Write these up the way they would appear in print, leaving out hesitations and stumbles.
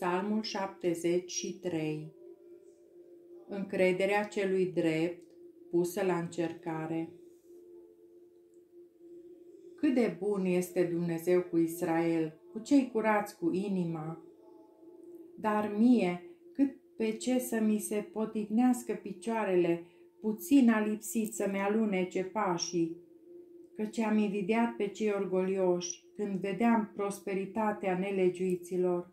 Psalmul 73. Încrederea celui drept pusă la încercare. Cât de bun este Dumnezeu cu Israel, cu cei curați cu inima! Dar mie, cât pe ce să mi se poticnească picioarele, puțin a lipsit să-mi alunece pașii, căci am invidiat pe cei orgolioși când vedeam prosperitatea nelegiuiților.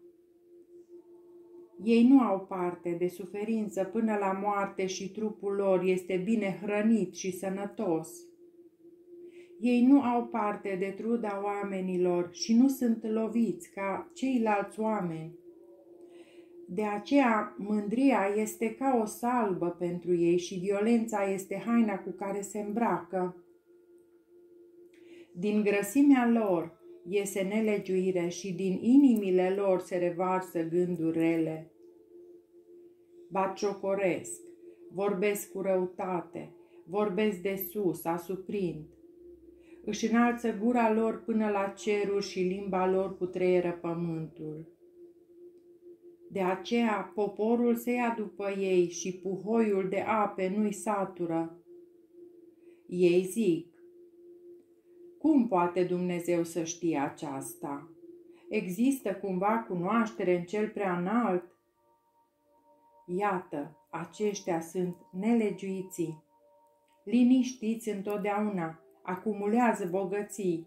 Ei nu au parte de suferință până la moarte și trupul lor este bine hrănit și sănătos. Ei nu au parte de truda oamenilor și nu sunt loviți ca ceilalți oameni. De aceea mândria este ca o salbă pentru ei și violența este haina cu care se îmbracă. Din grăsimea lor iese nelegiuire și din inimile lor se revarsă gânduri rele. Batjocoresc, vorbesc cu răutate, vorbesc de sus, asuprind. Își înalță gura lor până la ceruri și limba lor cutreieră pământul. De aceea poporul se ia după ei și puhoiul de ape nu-i satură. Ei zic: cum poate Dumnezeu să știe aceasta? Există cumva cunoaștere în cel prea înalt? Iată, aceștia sunt nelegiuiții. Liniștiți întotdeauna, acumulează bogății.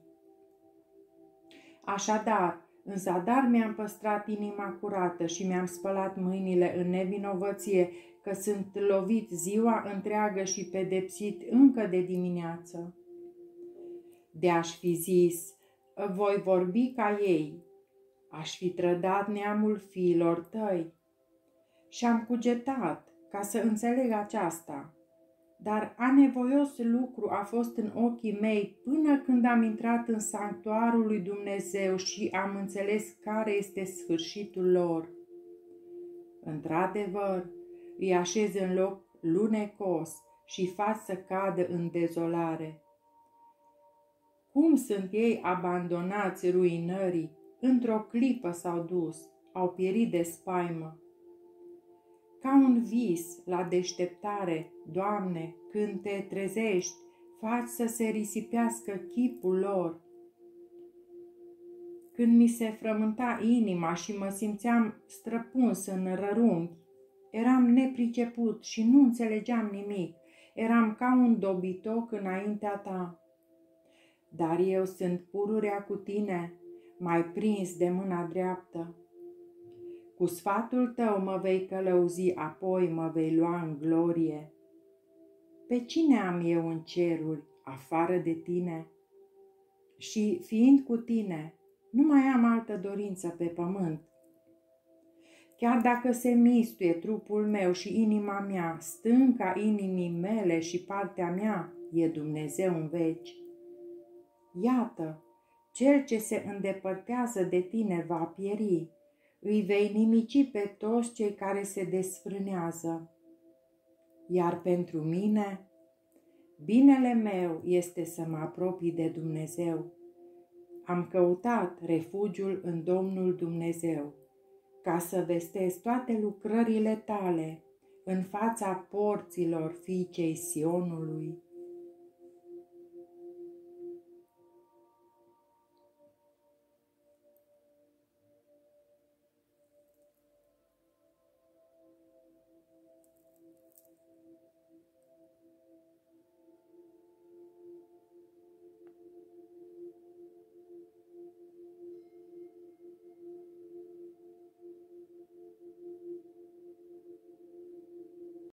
Așadar, în zadar mi-am păstrat inima curată și mi-am spălat mâinile în nevinovăție, că sunt lovit ziua întreagă și pedepsit încă de dimineață. De-aș fi zis, voi vorbi ca ei, aș fi trădat neamul fiilor tăi. Și-am cugetat ca să înțeleg aceasta, dar anevoios lucru a fost în ochii mei până când am intrat în sanctuarul lui Dumnezeu și am înțeles care este sfârșitul lor. Într-adevăr, îi așez în loc lunecos și fac să cadă în dezolare. Cum sunt ei abandonați ruinării, într-o clipă s-au dus, au pierit de spaimă. Ca un vis la deșteptare, Doamne, când te trezești, faci să se risipească chipul lor. Când mi se frământa inima și mă simțeam străpuns în rărunghi, eram nepriceput și nu înțelegeam nimic, eram ca un dobitoc înaintea ta. Dar eu sunt pururea cu tine, mai prins de mâna dreaptă. Cu sfatul tău mă vei călăuzi, apoi mă vei lua în glorie. Pe cine am eu în ceruri, afară de tine? Și fiind cu tine, nu mai am altă dorință pe pământ. Chiar dacă se mistuie trupul meu și inima mea, stânca inimii mele și partea mea e Dumnezeu în veci. Iată, cel ce se îndepărtează de tine va pieri, îi vei nimici pe toți cei care se desfrânează. Iar pentru mine, binele meu este să mă apropii de Dumnezeu. Am căutat refugiul în Domnul Dumnezeu, ca să vestesc toate lucrările tale în fața porților fiicei Sionului.